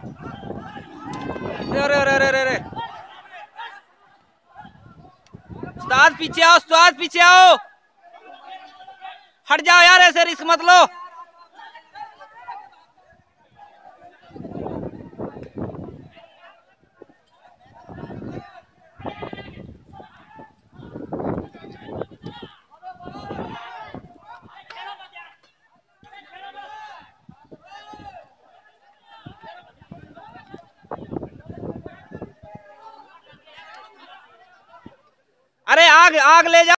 अरे अरे अरे अरे, उस्ताद पीछे आओ, उस्ताद पीछे आओ, हट जाओ यार, ऐसे रिस्क मत लो। अरे आग आग ले जाओ।